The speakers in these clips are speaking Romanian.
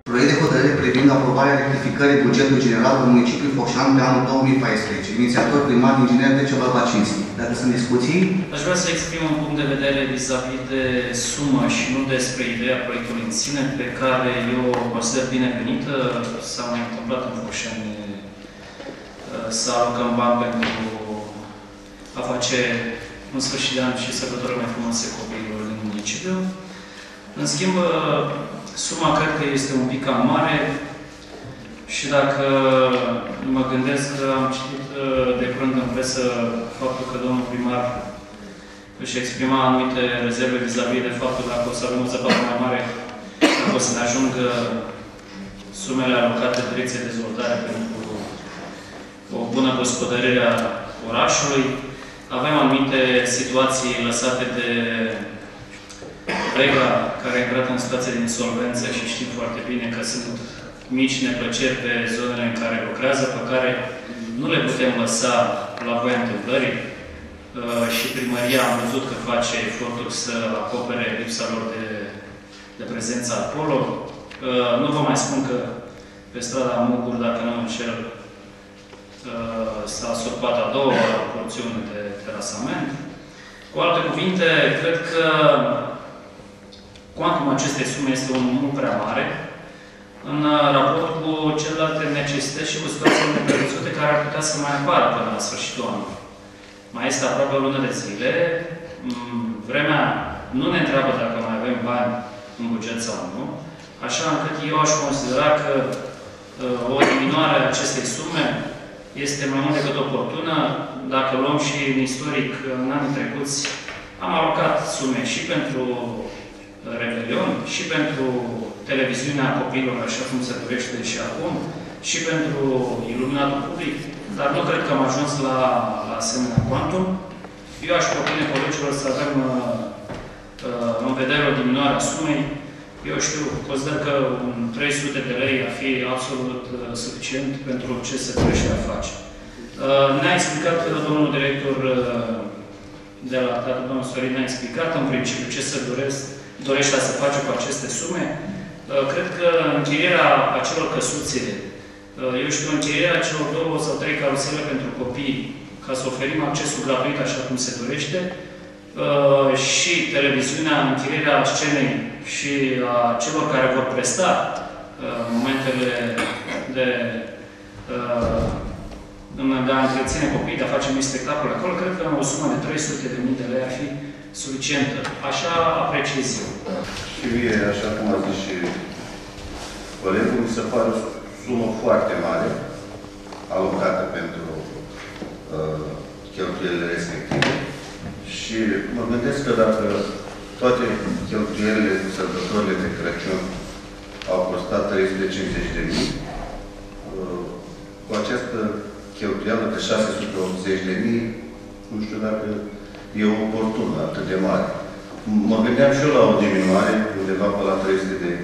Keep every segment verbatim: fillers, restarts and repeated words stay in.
Proiect de hotărâre privind aprobarea rectificării bugetului general al municipiului Focșani pe anul două mii paisprezece. Inițiator primar inginer Decebal Bacinski. Dacă sunt discuții? Aș vrea să exprim un punct de vedere vis-a-vis de sumă și nu despre ideea proiectului în sine, pe care eu o consider binevenită. S-a mai întâmplat în Focșani să alocăm bani pentru a face în sfârșit de an și sărbători mai frumoase copiilor din municipiu. În schimb, suma cred că este un pic cam mare și dacă mă gândesc că am citit de curând în presă faptul că domnul primar își exprima anumite rezerve vis-a-vis de faptul că dacă o să avem o zăpadă mai mare, dacă o să ne ajungă sumele alocate Direcției de Dezvoltare pentru o bună gospodărire a orașului. Avem anumite situații lăsate de Rega, care a intrat în situație de insolvență și știm foarte bine că sunt mici neplăceri pe zonele în care lucrează, pe care nu le putem lăsa la voia întâmplării. Și primăria am văzut că face eforturi să acopere lipsa lor de, de prezență acolo. Nu vă mai spun că pe strada Mugur, dacă nu înșel, s-a surpat a doua porțiune de terasament. Cu alte cuvinte, cred că cuantumul acestei sume este unul mult prea mare în raport cu celelalte necesități și cu situațiile neprevăzute care ar putea să mai apară până la sfârșitul anului. Mai este aproape o lună de zile. Vremea nu ne întreabă dacă mai avem bani în buget sau nu, așa încât eu aș considera că o diminuare a acestei sume este mai mult decât oportună. Dacă luăm și în istoric, în anii trecuți, am alocat sume și pentru Revelion, și pentru televiziunea copiilor, așa cum se dorește și acum, și pentru iluminatul public, dar nu cred că am ajuns la, la asemenea quantum. Eu aș propune colegilor să avem uh, în vedere o diminuare a sumei. Eu știu, consider că un trei sute de lei ar fi absolut uh, suficient pentru ce se dorește a face. Uh, ne-a explicat domnul director uh, de la Teatru, domnul Sorin, ne-a explicat în principiu ce se doresc, dorește a se face cu aceste sume. Uh, cred că închirierea acelor căsuțe, uh, eu știu, închirierea celor două sau trei carusele pentru copii, ca să oferim accesul gratuit așa cum se dorește, uh, și televiziunea, închirierea scenei și a celor care vor presta uh, momentele de, uh, de a întreține copiii, de a face mici spectacole acolo, cred că o sumă de trei sute de mii de lei ar fi suficientă. Așa apreciez eu. Și mie, așa cum a zis și colegul, mi se pare o sumă foarte mare alocată pentru uh, cheltuielile respective. Și mă gândesc că dacă toate cheltuielile, sărbătorile de Crăciun au costat trei sute cincizeci de mii, uh, cu această cheltuială de șase sute optzeci de mii, nu știu dacă e oportun, atât de mare. Mă gândeam și eu la o diminuare, undeva pe la trei sute de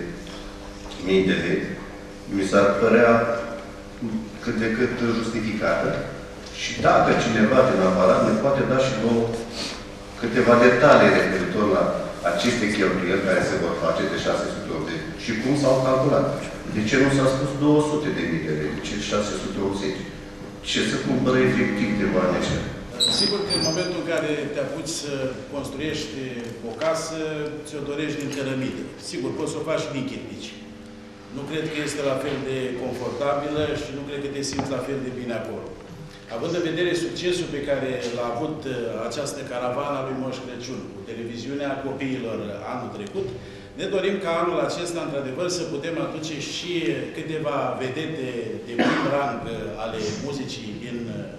mii de lei. Mi s-ar părea cât de cât justificată. Și dacă cineva din aparat ne poate da și două, câteva detalii referitor la aceste cheltuieli care se vor face de șase sute optzeci și cum s-au calculat. De ce nu s-a spus două sute de mii de lei? De ce șase sute optzeci? Ce se cumpără efectiv de bani ăștia? Sigur că în momentul în care te apuci să construiești o casă, ți-o dorești din cărămidă. Sigur, poți să o faci din chirpici. Nu cred că este la fel de confortabilă și nu cred că te simți la fel de bine acolo. Având în vedere succesul pe care l-a avut această caravană a lui Moș Crăciun, cu televiziunea copiilor anul trecut, ne dorim ca anul acesta, într-adevăr, să putem aduce și câteva vedete de prim rang ale muzicii din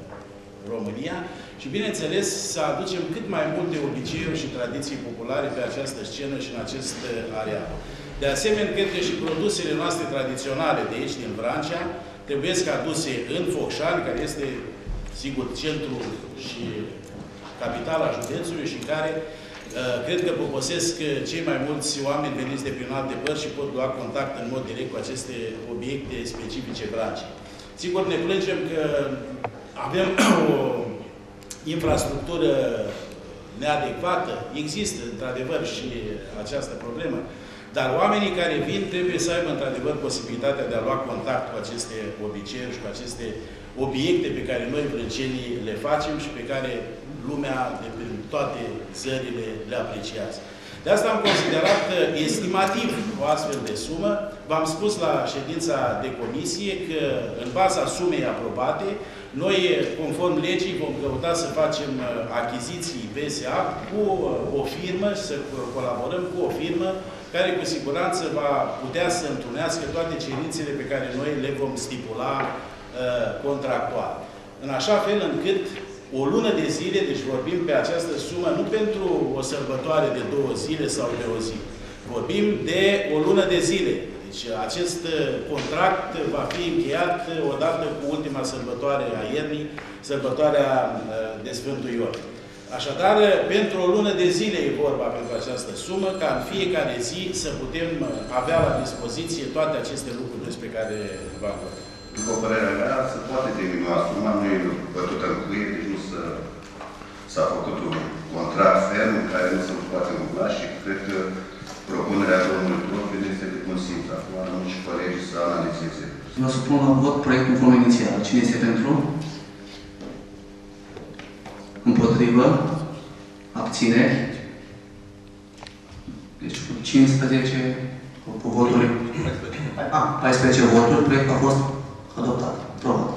România și, bineînțeles, să aducem cât mai multe obiceiuri și tradiții populare pe această scenă și în acest areal. De asemenea, cred că și produsele noastre tradiționale de aici, din Vrancea, trebuie să aduse în Focșani, care este, sigur, centrul și capitala județului și care uh, cred că poposesc cei mai mulți oameni veniți de prin alte părți și pot lua contact în mod direct cu aceste obiecte specifice Vrancei. Sigur, ne plângem că avem o infrastructură neadecvată. Există, într-adevăr, și această problemă. Dar oamenii care vin trebuie să aibă într-adevăr posibilitatea de a lua contact cu aceste obiceiuri și cu aceste obiecte pe care noi, vrăcenii, le facem și pe care lumea de prin toate țările le apreciază. De asta am considerat estimativ o astfel de sumă. V-am spus la ședința de comisie că, în baza sumei aprobate, noi, conform legii, vom căuta să facem achiziții P S A cu o firmă, să colaborăm cu o firmă care cu siguranță va putea să întrunească toate cerințele pe care noi le vom stipula uh, contractual. În așa fel încât o lună de zile, deci vorbim pe această sumă, nu pentru o sărbătoare de două zile sau de o zi. Vorbim de o lună de zile. Deci acest contract va fi încheiat odată cu ultima sărbătoare a iernii, sărbătoarea de Sfântul Ion. Așadar, pentru o lună de zile e vorba pentru această sumă, ca în fiecare zi să putem avea la dispoziție toate aceste lucruri despre care v-am vorbit. După părerea mea, se poate diminua suma, nu e bătută în cuie, deci nu s-a făcut un contract ferm care nu se poate întâmpla și cred că propunerea domnului Profi este de bun simț. Acum rămân și colegii să analizeze. Vă supun la vot proiectul în formă inițială. Cine este pentru? Împotrivă? Abțineri? Deci cu cincisprezece cu voturi. A, paisprezece voturi, proiectul a fost adoptat. Aprobat.